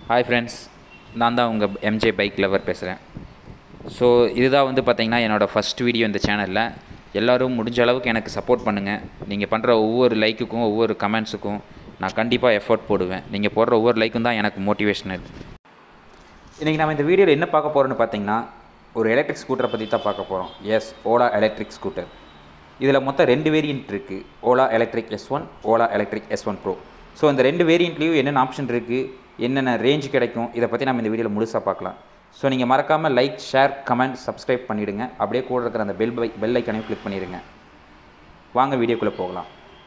Hi friends, நான் தான் உங்கள் எம்ஜே பைக் லவர் பேசுகிறேன். ஸோ இதுதான் வந்து பார்த்திங்கன்னா என்னோடய ஃபஸ்ட் வீடியோ இந்த சேனலில். எல்லோரும் முடிஞ்ச அளவுக்கு எனக்கு சப்போர்ட் பண்ணுங்கள். நீங்கள் பண்ணுற ஒவ்வொரு லைக்குக்கும் ஒவ்வொரு கமெண்ட்ஸுக்கும் நான் கண்டிப்பாக எஃபோர்ட் போடுவேன். நீங்கள் போடுற ஒவ்வொரு லைக்கும் தான் எனக்கு மோட்டிவேஷனல். இன்றைக்கி நம்ம இந்த வீடியோவில் என்ன பார்க்க போகிறோன்னு பார்த்தீங்கன்னா, ஒரு எலக்ட்ரிக் ஸ்கூட்டரை பற்றி தான் பார்க்க போகிறோம். Yes, Ola electric scooter. இதில் மொத்தம் 2 வேரியண்ட் இருக்குது. Ola electric S1, Ola electric S1 Pro. So இந்த 2 வேரியண்ட்லேயும் என்னென்ன ஆப்ஷன் இருக்குது, என்னென்ன ரேஞ்ச் கிடைக்கும், இதை பற்றி நம்ம இந்த வீடியோவில் முழுசாக பார்க்கலாம். ஸோ நீங்கள் மறக்காமல் லைக், ஷேர், கமெண்ட், சப்ஸ்கிரைப் பண்ணிவிடுங்க. அப்படியே கூட இருக்கிற அந்த பெல் ஐக்கனையும் கிளிக் பண்ணிடுங்க. வாங்க வீடியோக்குள்ளே போகலாம்.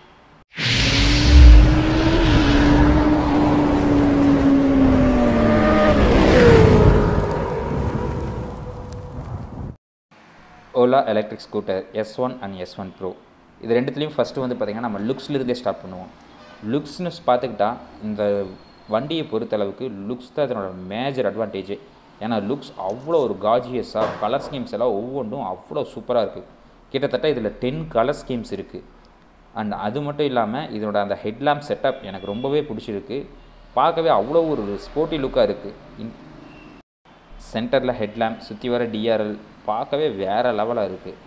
Ola electric scooter S1 and S1 Pro. இது ரெண்டுத்துலேயும் ஃபஸ்ட்டு வந்து பார்த்திங்கன்னா நம்ம லுக்ஸ்லேருந்தே ஸ்டார்ட் பண்ணுவோம். லுக்ஸ்னு பார்த்துக்கிட்டா இந்த வண்டியை பொறுத்தளவுக்கு லுக்ஸ் தான் இதனோட மேஜர் அட்வான்டேஜ். ஏன்னா லுக்ஸ் அவ்வளோ ஒரு கார்ஜியஸாக, கலர் ஸ்கீம்ஸ் எல்லாம் ஒவ்வொன்றும் அவ்வளோ சூப்பராக இருக்குது. கிட்டத்தட்ட இதில் 10 கலர் ஸ்கீம்ஸ் இருக்குது. அண்ட் அது மட்டும் இல்லாமல் இதனோட அந்த ஹெட்லாம்ப் செட்டப் எனக்கு ரொம்பவே பிடிச்சிருக்கு. பார்க்கவே அவ்வளோ ஒரு ஸ்போர்ட்டி லுக்காக இருக்குது. சென்டரில் ஹெட்லாம்ப், சுற்றி வர டிஆர்எல் பார்க்கவே வேறு லெவலாக இருக்குது.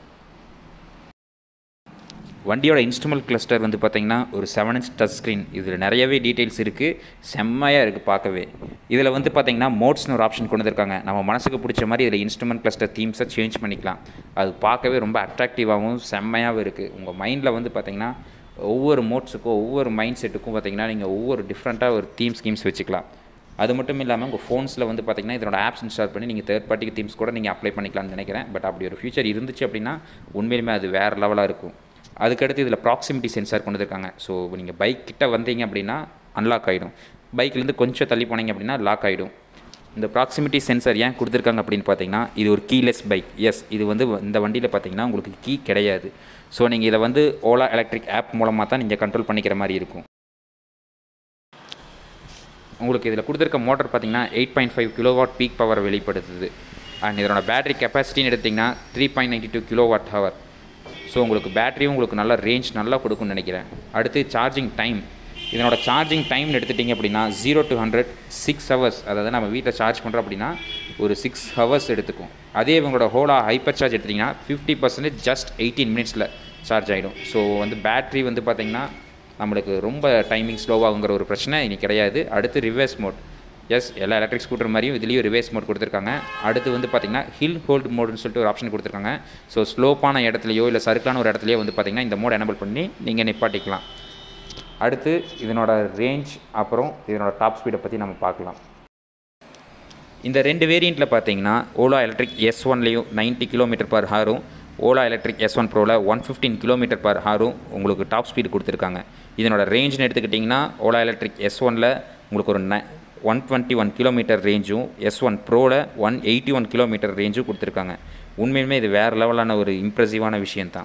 வண்டியோட இன்ஸ்ட்ருமெண்ட் கிளஸ்டர் வந்து பார்த்திங்கன்னா ஒரு 7 inch டச் ஸ்க்ரீன். இதில் நிறையவே டீட்டெயில்ஸ் இருக்குது, செம்மையாக இருக்குது பார்க்கவே. இதில் வந்து பார்த்திங்கன்னா மோட்ஸ்னு ஒரு ஆப்ஷன் கொண்டு வந்திருக்காங்க. நம்ம மனசுக்கு பிடிச்ச மாதிரி இதில் இன்ஸ்ட்ருமெண்ட் கிளஸ்டர் தீம்ஸை சேஞ்ச் பண்ணிக்கலாம். அது பார்க்கவே ரொம்ப அட்ராக்டிவாகவும் செம்மையாகவும் இருக்குது. உங்கள் மைண்டில் வந்து பார்த்திங்கன்னா ஒவ்வொரு மோட்ஸுக்கும் ஒவ்வொரு மைண்ட் செட்டுக்கும் பார்த்திங்கன்னா நீங்கள் ஒவ்வொரு டிஃப்ரெண்ட்டாக ஒரு ஸ்கீம்ஸ் வச்சுக்கலாம். அது மட்டும் இல்லாமல் உங்கள் ஃபோன்ஸில் வந்து பார்த்திங்கன்னா இதனோட ஆப்ஸ் இன்ஸ்டால் பண்ணி நீங்கள் தேர்ட் பார்ட்டி தீம்ஸ் கூட நீங்கள் அப்ளை பண்ணிக்கலாம்னு நினைக்கிறேன். பட் அப்படி ஒரு ஃபியூச்சர் இருந்துச்சு அப்படின்னா உண்மையிலுமே அது வேறு லெவலாக இருக்கும். அதுக்கடுத்து இதில் ப்ராக்சிமிட்டி சென்சார் கொண்டு வந்திருக்காங்க. ஸோ நீங்கள் பைக் கிட்ட வந்தீங்க அப்படின்னா அன்லாக் ஆகிடும், பைக்லேருந்து கொஞ்சம் தள்ளி போனீங்க அப்படின்னா லாக் ஆகிடும். இந்த ப்ராக்சிமிட்டி சென்சார் ஏன் கொடுத்துருக்காங்க அப்படின்னு பார்த்தீங்கன்னா, இது ஒரு கீலெஸ் பைக். எஸ், இது வந்து இந்த வண்டியில் பார்த்தீங்கன்னா உங்களுக்கு கீ கிடையாது. ஸோ நீங்கள் இதை வந்து ஓலா எலக்ட்ரிக் ஆப் மூலமாக தான் நீங்கள் கண்ட்ரோல் பண்ணிக்கிற மாதிரி இருக்கும். உங்களுக்கு இதில் கொடுத்துருக்க மோட்டர் பார்த்திங்கன்னா 8.5 kW பீக் பவர் வெளிப்படுத்துது. அண்ட் இதனோட பேட்டரி கெப்பாசிட்டின்னு எடுத்திங்கன்னா 3.92 kWh. ஸோ உங்களுக்கு பேட்டரியும் உங்களுக்கு நல்ல ரேஞ்ச் நல்லா கொடுக்கும்னு நினைக்கிறேன். அடுத்து சார்ஜிங் டைம். இதனோட சார்ஜிங் டைம்னு எடுத்துட்டிங்க அப்படின்னா 0 to 100 6 hours. அதாவது நம்ம வீட்டில் சார்ஜ் பண்ணுறோம் அப்படின்னா ஒரு 6 hours எடுத்துக்கும். அதே இவங்களோட ஓலா ஹைப்பர் சார்ஜ் எடுத்திங்கன்னா 50% ஜஸ்ட் 18 minutesல சார்ஜ் ஆகிடும். ஸோ வந்து பேட்ரி வந்து பார்த்திங்கன்னா நம்மளுக்கு ரொம்ப டைமிங் ஸ்லோவாகுங்கிற ஒரு பிரச்சனை இனி கிடையாது. அடுத்து ரிவர்ஸ் மோட். எஸ், எல்லா எலக்ட்ரிக் ஸ்கூட்டர் மாதிரியும் இதுலேயும் ரிவர்ஸ் மோட் கொடுத்துருக்காங்க. அடுத்து வந்து பார்த்திங்கன்னா ஹில் ஹோல்டு மோடுன்னு சொல்லிட்டு ஒரு ஆப்ஷன் கொடுத்துருக்காங்க. ஸோ ஸ்லோப்பான இடத்துலையோ இல்லை சறுக்கான ஒரு இடத்துலையோ வந்து பார்த்திங்கன்னா இந்த மோட் எனேபிள் பண்ணி நீங்கள் நிப்பாட்டிக்கலாம். அடுத்து இதனோட ரேஞ்ச், அப்புறம் இதனோட டாப் ஸ்பீடை பற்றி நம்ம பார்க்கலாம். இந்த 2 வேரியண்ட்டில் பார்த்தீங்கன்னா ஓலா எலக்ட்ரிக் S1லேயும் 90 km/h, ஓலா எலக்ட்ரிக் S1 Proவில் 115 km/h உங்களுக்கு டாப் ஸ்பீடு கொடுத்துருக்காங்க. இதனோட ரேஞ்சுன்னு எடுத்துக்கிட்டிங்கன்னா ஓலா எலக்ட்ரிக் S1ல் உங்களுக்கு ஒரு 121 km ரேஞ்சும், S1 Proவில் 181 km ரேஞ்சும் கொடுத்துருக்காங்க. உண்மையுமே இது வேறு லெவலான ஒரு இம்ப்ரெசிவான விஷயந்தான்.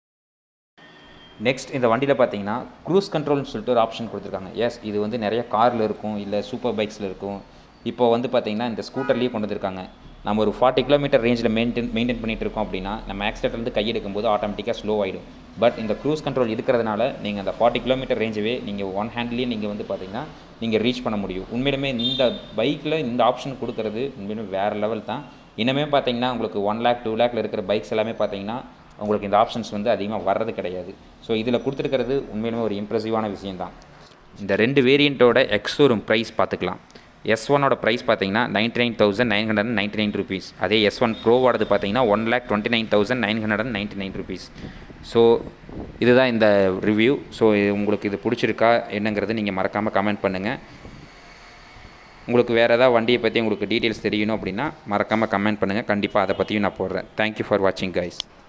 நெக்ஸ்ட் இந்த வண்டியில் பார்த்தீங்கன்னா க்ரூஸ் கண்ட்ரோல்னு சொல்லிட்டு ஒரு ஆப்ஷன் கொடுத்துருக்காங்க. எஸ், இது வந்து நிறைய காரில் இருக்கும், இல்லை சூப்பர் பைக்ஸில் இருக்கும். இப்போ வந்து பார்த்திங்கன்னா இந்த ஸ்கூட்டர்லேயே கொண்டு வந்திருக்காங்க. நம்ம ஒரு 40 km ரேஞ்சில் மெயின்டைன் பண்ணிகிட்டு இருக்கோம் அப்படின்னா நம்ம ஆக்சிலேட்டர்லேருந்து கையெடுக்கும்போது ஆட்டோமேட்டிக்காக ஸ்லோ ஆகிடும். பட் இந்த க்ரூஸ் கண்ட்ரோல் இருக்கிறதுனால நீங்கள் அந்த 40 km ரேஞ்சவே நீங்கள் ஒன் ஹேண்ட்லேயே நீங்கள் வந்து பார்த்திங்கன்னா நீங்கள் ரீச் பண்ண முடியும். உண்மையிலுமே இந்த பைக்கில் இந்த ஆப்ஷன் கொடுக்குறது உண்மையிலுமே வேறு லெவல் தான். இன்னுமே பார்த்திங்கன்னா உங்களுக்கு 1 lakh 2 lakhல இருக்கிற பைக்ஸ் எல்லாமே பார்த்திங்கன்னா உங்களுக்கு இந்த ஆப்ஷன்ஸ் வந்து அதிகமாக வர்றது கிடையாது. ஸோ இதில் கொடுத்துருக்கிறது உண்மையிலுமே ஒரு இம்ப்ரெசிவான விஷயந்தான். இந்த 2 வேரியண்ட்டோட எக்ஸோரூம் ப்ரைஸ் பார்த்துக்கலாம். S1ஓட ப்ரைஸ் பார்த்தீங்கன்னா 99,999 rupees. அதே S1 Proவோடது பார்த்தீங்கன்னா 1,29,999 rupees. ஸோ இதுதான் இந்த ரிவ்யூ. ஸோ உங்களுக்கு இது பிடிச்சிருக்கா என்னங்கிறது நீங்கள் மறக்காமல் கமெண்ட் பண்ணுங்கள். உங்களுக்கு வேறு ஏதாவது வண்டியை பற்றி உங்களுக்கு டீட்டெயில்ஸ் தெரியணும் அப்படின்னா மறக்காமல் கமெண்ட் பண்ணுங்கள். கண்டிப்பாக அதை பற்றியும் நான் போடுறேன். தேங்க்யூ ஃபார் வாட்சிங் கைஸ்.